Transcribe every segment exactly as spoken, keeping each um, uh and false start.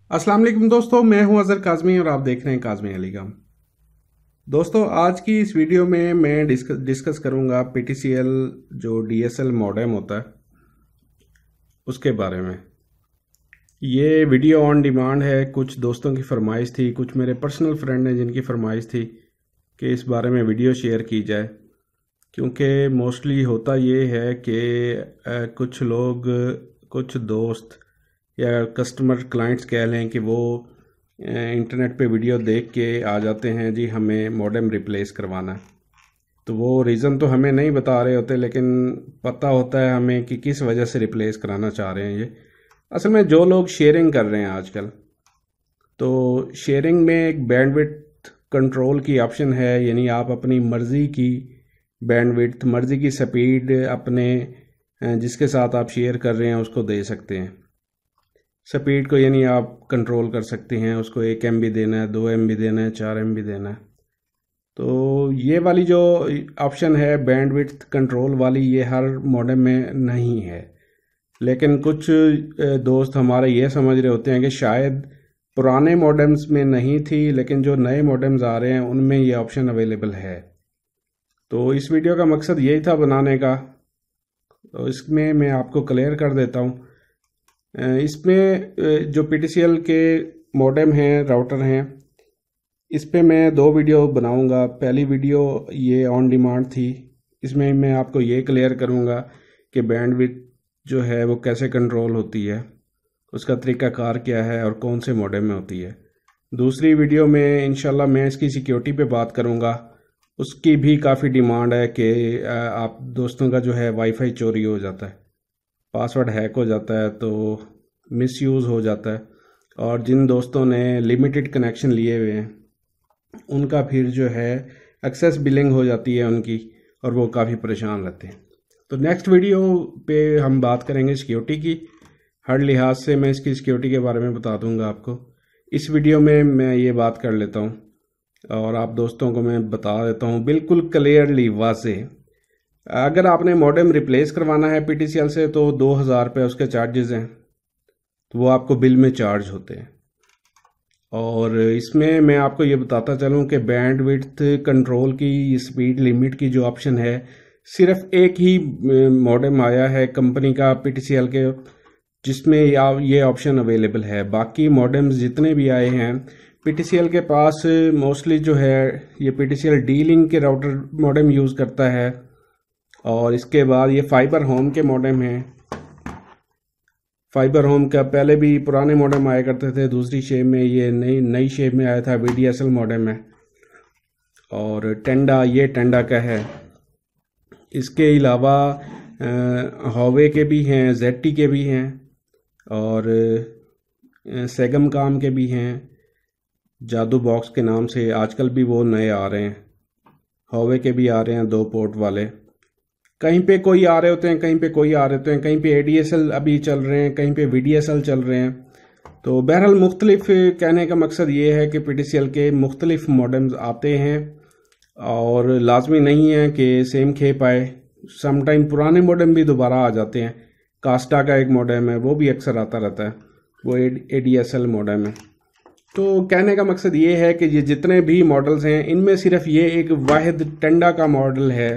अस्सलाम वालेकुम दोस्तों, मैं हूं अजहर काज़मी और आप देख रहे हैं काज़मी एलिकम। दोस्तों, आज की इस वीडियो में मैं डिस्कस डिस्कस करूंगा पीटीसीएल जो डीएसएल मॉडेम होता है उसके बारे में। ये वीडियो ऑन डिमांड है, कुछ दोस्तों की फरमाइश थी, कुछ मेरे पर्सनल फ्रेंड हैं जिनकी फरमाइश थी कि इस बारे में वीडियो शेयर की जाए। क्योंकि मोस्टली होता ये है कि कुछ लोग, कुछ दोस्त या कस्टमर क्लाइंट्स कह लें कि वो इंटरनेट पे वीडियो देख के आ जाते हैं, जी हमें मॉडेम रिप्लेस करवाना है। तो वो रीज़न तो हमें नहीं बता रहे होते, लेकिन पता होता है हमें कि किस वजह से रिप्लेस कराना चाह रहे हैं। ये असल में जो लोग शेयरिंग कर रहे हैं आजकल, तो शेयरिंग में एक बैंडविड्थ कंट्रोल की ऑप्शन है, यानी आप अपनी मर्ज़ी की बैंडविड्थ, मर्ज़ी की स्पीड अपने जिसके साथ आप शेयर कर रहे हैं उसको दे सकते हैं। स्पीड को यानी आप कंट्रोल कर सकते हैं, उसको एक एम बी देना है, दो एम बी देना है, चार एम बी देना है। तो ये वाली जो ऑप्शन है बैंडविड्थ कंट्रोल वाली, ये हर मॉडेम में नहीं है। लेकिन कुछ दोस्त हमारे ये समझ रहे होते हैं कि शायद पुराने मॉडेम्स में नहीं थी, लेकिन जो नए मॉडेम्स आ रहे हैं उनमें ये ऑप्शन अवेलेबल है। तो इस वीडियो का मकसद यही था बनाने का, तो इसमें मैं आपको क्लियर कर देता हूँ। इसमें जो पीटीसीएल के मॉडेम हैं, राउटर हैं, इस पे मैं दो वीडियो बनाऊंगा। पहली वीडियो ये ऑन डिमांड थी, इसमें मैं आपको ये क्लियर करूंगा कि बैंडविड्थ जो है वो कैसे कंट्रोल होती है, उसका तरीक़ाकार क्या है और कौन से मॉडेम में होती है। दूसरी वीडियो में इंशाल्लाह मैं इसकी सिक्योरिटी पे बात करूंगा। उसकी भी काफ़ी डिमांड है कि आप दोस्तों का जो है वाईफाई चोरी हो जाता है, पासवर्ड हैक हो जाता है, तो मिसयूज़ हो जाता है, और जिन दोस्तों ने लिमिटेड कनेक्शन लिए हुए हैं उनका फिर जो है एक्सेस बिलिंग हो जाती है उनकी, और वो काफ़ी परेशान रहते हैं। तो नेक्स्ट वीडियो पे हम बात करेंगे सिक्योरिटी की। हर लिहाज से मैं इसकी सिक्योरिटी के बारे में बता दूंगा आपको। इस वीडियो में मैं ये बात कर लेता हूँ और आप दोस्तों को मैं बता देता हूँ बिल्कुल क्लियरली, वाज़ेह। अगर आपने मॉडेम रिप्लेस करवाना है पीटीसीएल से तो दो हज़ार रुपये उसके चार्जेस हैं, तो वो आपको बिल में चार्ज होते हैं। और इसमें मैं आपको ये बताता चलूँ कि बैंडविड्थ कंट्रोल की स्पीड लिमिट की जो ऑप्शन है, सिर्फ एक ही मॉडेम आया है कंपनी का पीटीसीएल के जिसमें ये ऑप्शन अवेलेबल है। बाकी मॉडेम्स जितने भी आए हैं पीटीसीएल के पास, मोस्टली जो है ये पीटीसीएल डी लिंक के राउटर मॉडेम यूज़ करता है, और इसके बाद ये फाइबर होम के मॉडेम हैं। फाइबर होम का पहले भी पुराने मॉडेम आया करते थे, दूसरी शेप में, ये नई नई शेप में आया था, वीडीएसएल मॉडेम है। और टेंडा, ये टेंडा का है। इसके अलावा हॉवे के भी हैं, जेटी के भी हैं, और सेगम काम के भी हैं, जादू बॉक्स के नाम से आजकल भी वो नए आ रहे हैं। हॉवे के भी आ रहे हैं, दो पोर्ट वाले। कहीं पे कोई आ रहे होते हैं, कहीं पे कोई आ रहे होते हैं, कहीं पे एडीएसएल अभी चल रहे हैं, कहीं पे वीडीएसएल चल रहे हैं। तो बहरहाल मुख्तलिफ, कहने का मकसद ये है कि पीटीसीएल के मुख्तलिफ मॉडेम्स आते हैं, और लाजमी नहीं है कि सेम खेप आए। समटाइम पुराने मॉडेम भी दोबारा आ जाते हैं। कास्टा का एक मॉडेम है, वो भी अक्सर आता रहता है, वो एडीएसएल मॉडेम है। तो कहने का मकसद ये है कि ये जितने भी मॉडल्स हैं इनमें सिर्फ ये एक वाहिद टेंडा का मॉडल है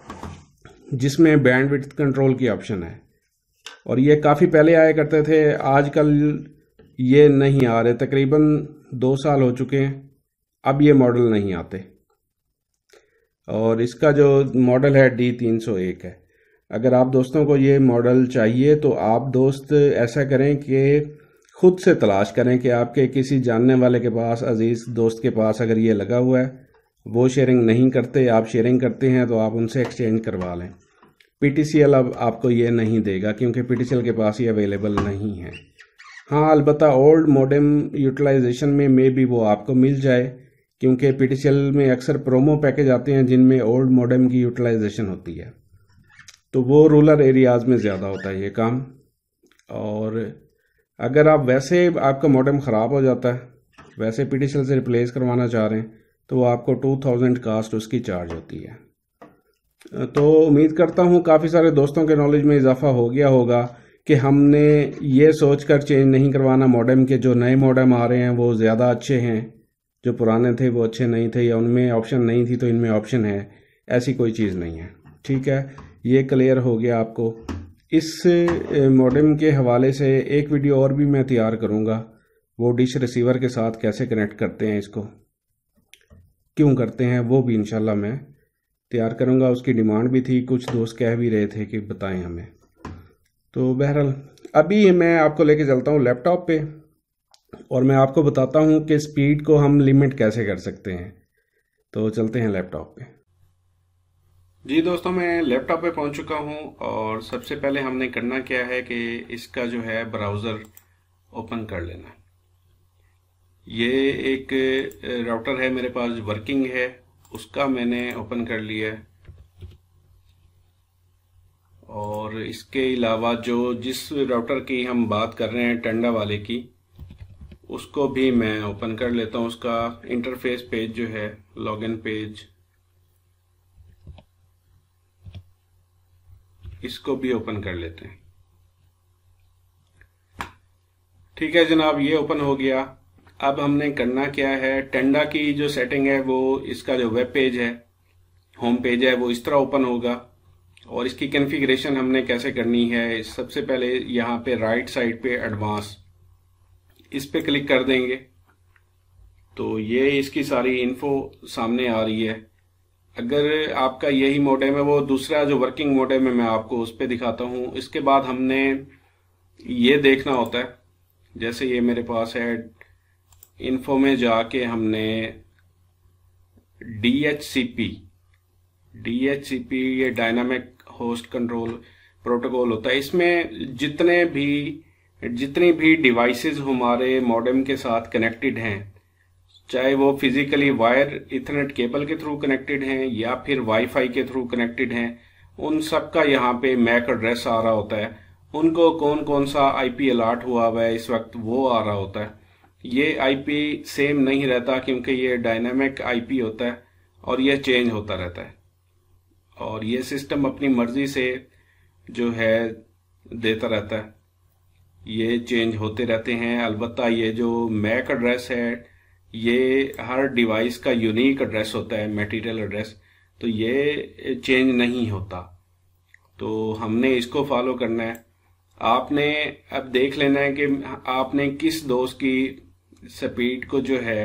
जिसमें बैंडविड्थ कंट्रोल की ऑप्शन है, और ये काफ़ी पहले आया करते थे, आजकल ये नहीं आ रहे। तकरीबन दो साल हो चुके हैं, अब ये मॉडल नहीं आते। और इसका जो मॉडल है डी तीन सौ एक है। अगर आप दोस्तों को ये मॉडल चाहिए तो आप दोस्त ऐसा करें कि खुद से तलाश करें कि आपके किसी जानने वाले के पास, अजीज़ दोस्त के पास अगर ये लगा हुआ है, वो शेयरिंग नहीं करते, आप शेयरिंग करते हैं, तो आप उनसे एक्सचेंज करवा लें। पीटीसीएल अब आपको ये नहीं देगा क्योंकि पीटीसीएल के पास ये अवेलेबल नहीं है। हाँ, अलबत्ता ओल्ड मॉडेम यूटिलाइजेशन में मे भी वो आपको मिल जाए, क्योंकि पीटीसीएल में अक्सर प्रोमो पैकेज आते हैं जिनमें ओल्ड मॉडेम की यूटिलाइजेशन होती है, तो वो रूरल एरियाज़ में ज़्यादा होता है ये काम। और अगर आप वैसे आपका मॉडेम ख़राब हो जाता है, वैसे पीटीसीएल से रिप्लेस करवाना चाह रहे हैं, तो आपको टू थाउजेंड कास्ट उसकी चार्ज होती है। तो उम्मीद करता हूँ काफ़ी सारे दोस्तों के नॉलेज में इजाफा हो गया होगा कि हमने ये सोचकर चेंज नहीं करवाना मॉडेम के जो नए मॉडेम आ रहे हैं वो ज़्यादा अच्छे हैं, जो पुराने थे वो अच्छे नहीं थे, या उनमें ऑप्शन नहीं थी तो इनमें ऑप्शन है, ऐसी कोई चीज़ नहीं है। ठीक है, ये क्लियर हो गया आपको। इस मॉडेम के हवाले से एक वीडियो और भी मैं तैयार करूँगा, वो डिश रिसीवर के साथ कैसे कनेक्ट करते हैं, इसको क्यों करते हैं, वो भी इंशाल्लाह मैं तैयार करूँगा। उसकी डिमांड भी थी, कुछ दोस्त कह भी रहे थे कि बताएं हमें। तो बहरहाल अभी मैं आपको लेके चलता हूँ लैपटॉप पे और मैं आपको बताता हूँ कि स्पीड को हम लिमिट कैसे कर सकते हैं। तो चलते हैं लैपटॉप पे। जी दोस्तों, मैं लैपटॉप पे पहुंच चुका हूं और सबसे पहले हमने करना क्या है कि इसका जो है ब्राउज़र ओपन कर लेना। ये एक राउटर है मेरे पास, वर्किंग है, उसका मैंने ओपन कर लिया है। और इसके अलावा जो जिस राउटर की हम बात कर रहे हैं टंडा वाले की, उसको भी मैं ओपन कर लेता हूं। उसका इंटरफेस पेज जो है, लॉगिन पेज, इसको भी ओपन कर लेते हैं। ठीक है जनाब, ये ओपन हो गया। अब हमने करना क्या है, टंडा की जो सेटिंग है वो, इसका जो वेब पेज है, होम पेज है, वो इस तरह ओपन होगा। और इसकी कॉन्फ़िगरेशन हमने कैसे करनी है, सबसे पहले यहाँ पे राइट साइड पे एडवांस, इस पे क्लिक कर देंगे तो ये इसकी सारी इन्फो सामने आ रही है। अगर आपका यही मॉडेम है, वो दूसरा जो वर्किंग मॉडेम है मैं आपको उस पर दिखाता हूँ। इसके बाद हमने ये देखना होता है, जैसे ये मेरे पास है, इन्फो में जाके हमने D H C P, D H C P ये डायनामिक होस्ट कंट्रोल प्रोटोकॉल होता है। इसमें जितने भी जितनी भी डिवाइसेस हमारे मॉडेम के साथ कनेक्टेड हैं, चाहे वो फिजिकली वायर इथरनेट केबल के थ्रू कनेक्टेड हैं या फिर वाईफाई के थ्रू कनेक्टेड हैं, उन सब का यहाँ पे मैक एड्रेस आ रहा होता है। उनको कौन कौन सा आईपी अलॉट हुआ हुआ है इस वक्त, वो आ रहा होता है। ये आईपी सेम नहीं रहता क्योंकि ये डायनामिक आईपी होता है और ये चेंज होता रहता है। और ये सिस्टम अपनी मर्जी से जो है देता रहता है, ये चेंज होते रहते हैं। अलबत्ता ये जो मैक एड्रेस है, ये हर डिवाइस का यूनिक एड्रेस होता है, मटेरियल एड्रेस, तो ये चेंज नहीं होता। तो हमने इसको फॉलो करना है। आपने अब देख लेना है कि आपने किस दोस्त की स्पीड को जो है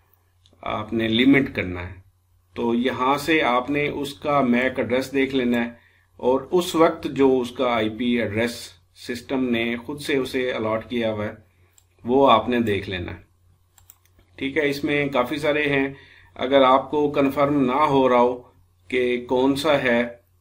आपने लिमिट करना है। तो यहाँ से आपने उसका मैक एड्रेस देख लेना है और उस वक्त जो उसका आईपी एड्रेस सिस्टम ने खुद से उसे अलॉट किया हुआ है वो आपने देख लेना है। ठीक है, इसमें काफ़ी सारे हैं। अगर आपको कंफर्म ना हो रहा हो कि कौन सा है,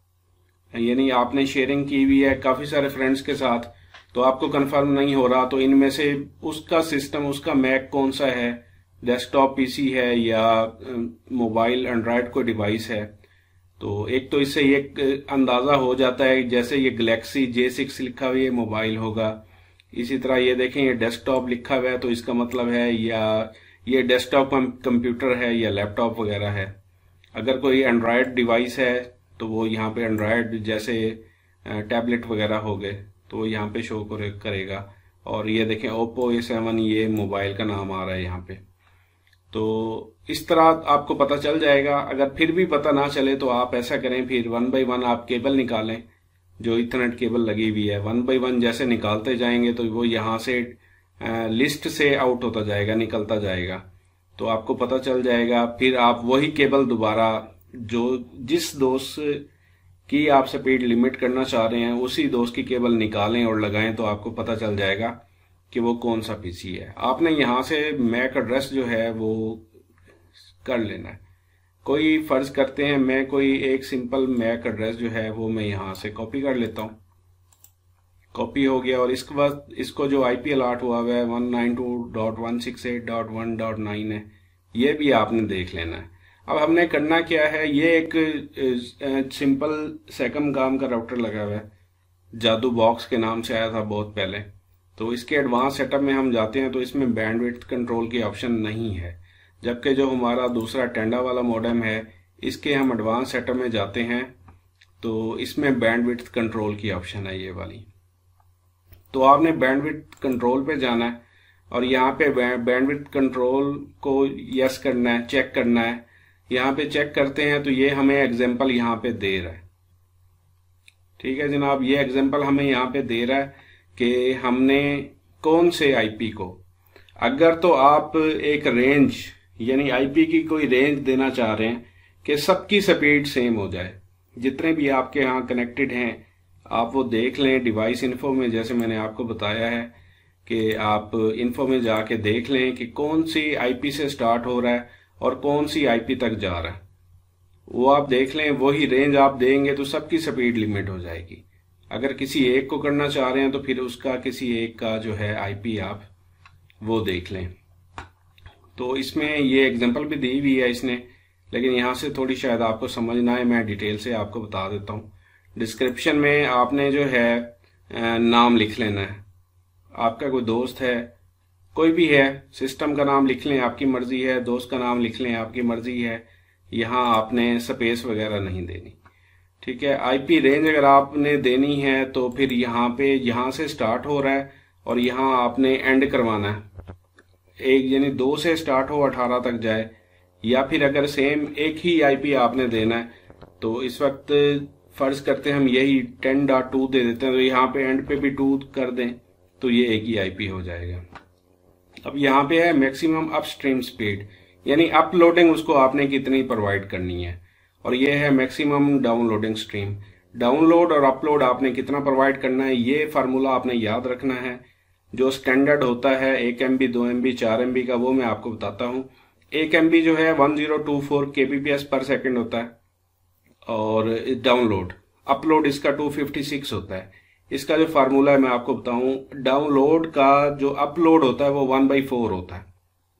यानी आपने शेयरिंग की हुई है काफ़ी सारे फ्रेंड्स के साथ, तो आपको कंफर्म नहीं हो रहा, तो इनमें से उसका सिस्टम, उसका मैक कौन सा है, डेस्कटॉप पीसी है या मोबाइल एंड्रॉयड कोई डिवाइस है, तो एक तो इससे ये अंदाज़ा हो जाता है। जैसे ये गैलेक्सी जे सिक्स लिखा हुआ है, ये मोबाइल होगा। इसी तरह ये देखें, ये डेस्कटॉप लिखा हुआ है, तो इसका मतलब है या ये डेस्कटॉप कंप्यूटर है या लैपटॉप वगैरह है। अगर कोई एंड्रॉयड डिवाइस है तो वो यहाँ पे एंड्रॉयड जैसे टैबलेट वगैरह हो गए तो वो यहाँ पे शो करेगा। और ये देखें ओप्पो ए सेवन, ये मोबाइल का नाम आ रहा है यहाँ पे। तो इस तरह आपको पता चल जाएगा। अगर फिर भी पता ना चले तो आप ऐसा करें, फिर वन बाई वन आप केबल निकालें, जो इथरनेट केबल लगी हुई है, वन बाई वन जैसे निकालते जाएंगे तो वो यहाँ से लिस्ट से आउट होता जाएगा, निकलता जाएगा, तो आपको पता चल जाएगा। फिर आप वही केबल दोबारा, जो जिस दोस्त की आप स्पीड लिमिट करना चाह रहे हैं, उसी दोस्त की केबल निकालें और लगाएं, तो आपको पता चल जाएगा कि वो कौन सा पीसी है। आपने यहाँ से मैक एड्रेस जो है वो कर लेना है। कोई फर्ज करते हैं मैं कोई एक सिंपल मैक एड्रेस जो है वो मैं यहाँ से कॉपी कर लेता हूँ। कॉपी हो गया और इसके बाद इसको जो आईपी अलॉट हुआ हुआ है one nine two dot one six eight dot one dot nine है, ये भी आपने देख लेना है। अब हमने करना क्या है, ये एक सिंपल सेकंड काम का राउटर लगा हुआ है, जादू बॉक्स के नाम से आया था बहुत पहले। तो इसके एडवांस सेटअप में हम जाते हैं तो इसमें बैंडविड्थ कंट्रोल की ऑप्शन नहीं है, जबकि जो हमारा दूसरा टेंडा वाला मॉडेम है इसके हम एडवांस सेटअप में जाते हैं तो इसमें बैंडविड्थ कंट्रोल की ऑप्शन है ये वाली। तो आपने बैंडविड्थ कंट्रोल पे जाना है और यहाँ पे बैंडविड्थ कंट्रोल को यस करना है, चेक करना है। यहाँ पे चेक करते हैं तो ये हमें एग्जांपल यहाँ पे दे रहा है। ठीक है जनाब, ये एग्जांपल हमें यहाँ पे दे रहा है कि हमने कौन से आईपी को, अगर तो आप एक रेंज यानी आईपी की कोई रेंज देना चाह रहे हैं कि सबकी स्पीड सेम हो जाए, जितने भी आपके यहाँ कनेक्टेड हैं आप वो देख लें डिवाइस इन्फो में, जैसे मैंने आपको बताया है कि आप इन्फो में जाके देख लें कि कौन सी आईपी से स्टार्ट हो रहा है और कौन सी आईपी तक जा रहा है, वो आप देख लें। वही रेंज आप देंगे तो सबकी स्पीड लिमिट हो जाएगी। अगर किसी एक को करना चाह रहे हैं तो फिर उसका किसी एक का जो है आईपी आप वो देख लें। तो इसमें ये एग्जांपल भी दी हुई है इसने, लेकिन यहाँ से थोड़ी शायद आपको समझना है, मैं डिटेल से आपको बता देता हूँ। डिस्क्रिप्शन में आपने जो है नाम लिख लेना है। आपका कोई दोस्त है, कोई भी है, सिस्टम का नाम लिख लें, आपकी मर्जी है। दोस्त का नाम लिख लें, आपकी मर्जी है। यहाँ आपने स्पेस वगैरह नहीं देनी। ठीक है, आईपी रेंज अगर आपने देनी है तो फिर यहाँ पे यहाँ से स्टार्ट हो रहा है और यहाँ आपने एंड करवाना है। एक यानी दो से स्टार्ट हो अठारह तक जाए, या फिर अगर सेम एक ही आईपी आपने देना है तो इस वक्त फर्ज करते हैं हम यही टेन डॉट टू दे देते हैं, तो यहाँ पे एंड पे भी टू कर दें तो ये एक ही आईपी हो जाएगा। अब यहाँ पे है मैक्सिमम अपस्ट्रीम स्पीड, यानी अपलोडिंग उसको आपने कितनी प्रोवाइड करनी है, और ये है मैक्सिमम डाउनलोडिंग स्ट्रीम। डाउनलोड और अपलोड आपने कितना प्रोवाइड करना है ये फार्मूला आपने याद रखना है। जो स्टैंडर्ड होता है एक एम बी, दो एम बी, चार एम बी का, वो मैं आपको बताता हूँ। एक एम बी जो है one zero two four K B P S per second होता है, और डाउनलोड अपलोड इसका टू फिफ्टी सिक्स होता है। इसका जो फार्मूला है मैं आपको बताऊं, डाउनलोड का जो अपलोड होता है वो वन बाई फोर होता है।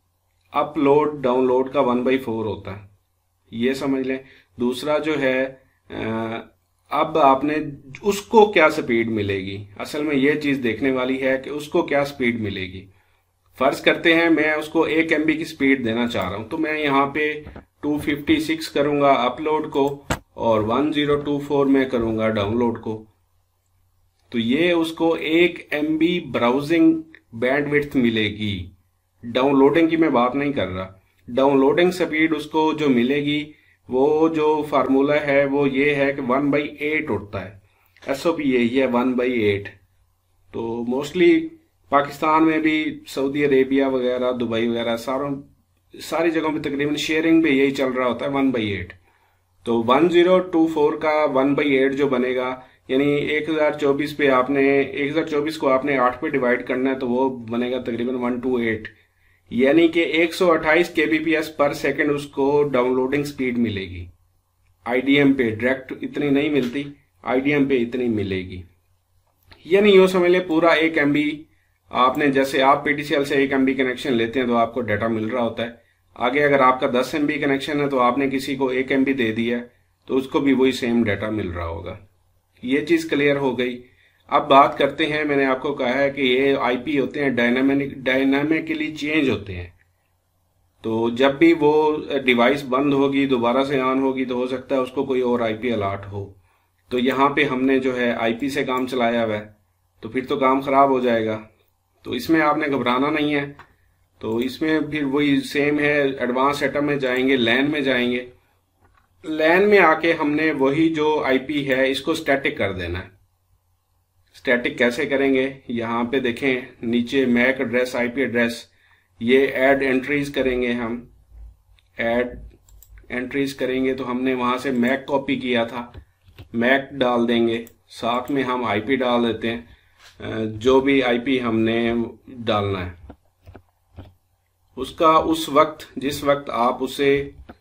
अपलोड डाउनलोड का वन बाई फोर होता है, ये समझ लें। दूसरा जो है आ, अब आपने उसको क्या स्पीड मिलेगी, असल में ये चीज देखने वाली है कि उसको क्या स्पीड मिलेगी। फर्ज करते हैं मैं उसको एक एम बी की स्पीड देना चाह रहा हूं, तो मैं यहाँ पे टू फिफ्टी सिक्स करूंगा अपलोड को और वन जीरो टू फोर में करूंगा डाउनलोड को। तो ये उसको एक एम बी ब्राउजिंग बैंडविड्थ मिलेगी। डाउनलोडिंग की मैं बात नहीं कर रहा। डाउनलोडिंग स्पीड उसको जो मिलेगी वो जो फार्मूला है वो ये है कि वन बाई एट उठता है। एसओपी यही है वन बाई एट। तो मोस्टली पाकिस्तान में भी, सऊदी अरेबिया वगैरह, दुबई वगैरह, सारों सारी जगहों पे तकरीबन शेयरिंग पे यही चल रहा होता है वन बाई एट। तो वन जीरो टू फोर का वन बाई एट जो बनेगा, यानी एक हजार चौबीस पे आपने एक हजार चौबीस को आपने आठ पे डिवाइड करना है, तो वो बनेगा तकरीबन वन टू एट, यानी कि एक सौ अट्ठाईस केबीपीएस पर सेकंड उसको डाउनलोडिंग स्पीड मिलेगी। आईडीएम पे डायरेक्ट इतनी नहीं मिलती, आईडीएम पे इतनी मिलेगी। यानी यूं समझ ले पूरा एक एमबी आपने, जैसे आप पीटीसीएल से एक एमबी कनेक्शन लेते हैं तो आपको डाटा मिल रहा होता है। आगे अगर आपका दस एमबी कनेक्शन है तो आपने किसी को एक एमबी दे दिया तो उसको भी वही सेम डाटा मिल रहा होगा। ये चीज क्लियर हो गई। अब बात करते हैं, मैंने आपको कहा है कि ये आईपी होते हैं डायनामिक डायनामिकली चेंज होते हैं। तो जब भी वो डिवाइस बंद होगी दोबारा से ऑन होगी तो हो सकता है उसको कोई और आईपी अलॉट हो। तो यहाँ पे हमने जो है आईपी से काम चलाया हुआ है, तो फिर तो काम खराब हो जाएगा। तो इसमें आपने घबराना नहीं है। तो इसमें फिर वही सेम है, एडवांस सेटअप में जाएंगे, लैन में जाएंगे। लैन में आके हमने वही जो आईपी है इसको स्टैटिक कर देना है। स्टैटिक कैसे करेंगे, यहाँ पे देखें नीचे मैक एड्रेस, आईपी एड्रेस, ये ऐड एंट्रीज करेंगे। हम ऐड एंट्रीज करेंगे तो हमने वहां से मैक कॉपी किया था, मैक डाल देंगे, साथ में हम आईपी डाल देते हैं जो भी आईपी हमने डालना है उसका। उस वक्त जिस वक्त आप उसे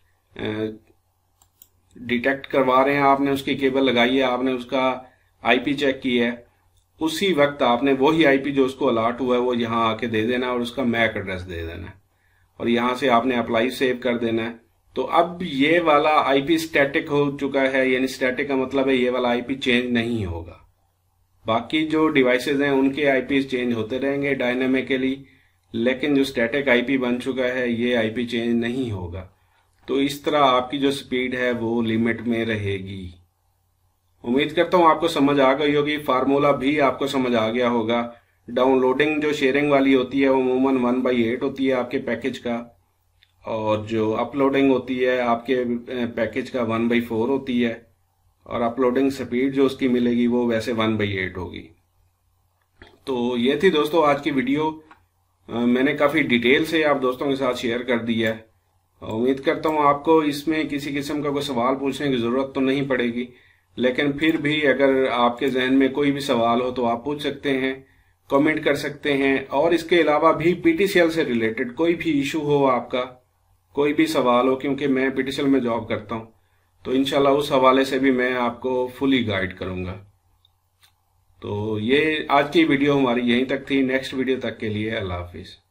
डिटेक्ट करवा रहे हैं, आपने उसकी केबल लगाई है, आपने उसका आईपी चेक किया है, उसी वक्त आपने वही आईपी जो उसको अलॉट हुआ है वो यहाँ आके दे देना है और उसका मैक एड्रेस दे देना है, और यहाँ से आपने अप्लाई सेव कर देना है। तो अब ये वाला आईपी स्टैटिक हो चुका है, यानी स्टैटिक का मतलब है ये वाला आईपी चेंज नहीं होगा। बाकी जो डिवाइसेज हैं उनके आईपी चेंज होते रहेंगे डायनामिकली, लेकिन जो स्टैटिक आईपी बन चुका है ये आईपी चेंज नहीं होगा। तो इस तरह आपकी जो स्पीड है वो लिमिट में रहेगी। उम्मीद करता हूं आपको समझ आ गई होगी, फार्मूला भी आपको समझ आ गया होगा डाउनलोडिंग जो शेयरिंग वाली होती है वो अमूमन वन बाई एट होती है आपके पैकेज का, और जो अपलोडिंग होती है आपके पैकेज का वन बाई फोर होती है, और अपलोडिंग स्पीड जो उसकी मिलेगी वो वैसे वन बाई एट होगी। तो ये थी दोस्तों आज की वीडियो, मैंने काफ़ी डिटेल से आप दोस्तों के साथ शेयर कर दी है। उम्मीद करता हूँ आपको इसमें किसी किस्म का कोई सवाल पूछने की ज़रूरत तो नहीं पड़ेगी, लेकिन फिर भी अगर आपके जहन में कोई भी सवाल हो तो आप पूछ सकते हैं, कमेंट कर सकते हैं। और इसके अलावा भी पीटीसीएल से रिलेटेड कोई भी इशू हो आपका, कोई भी सवाल हो, क्योंकि मैं पीटीसीएल में जॉब करता हूँ, तो इंशाल्लाह उस हवाले से भी मैं आपको फुली गाइड करूँगा। तो ये आज की वीडियो हमारी यहीं तक थी। नेक्स्ट वीडियो तक के लिए अल्लाह हाफिज़।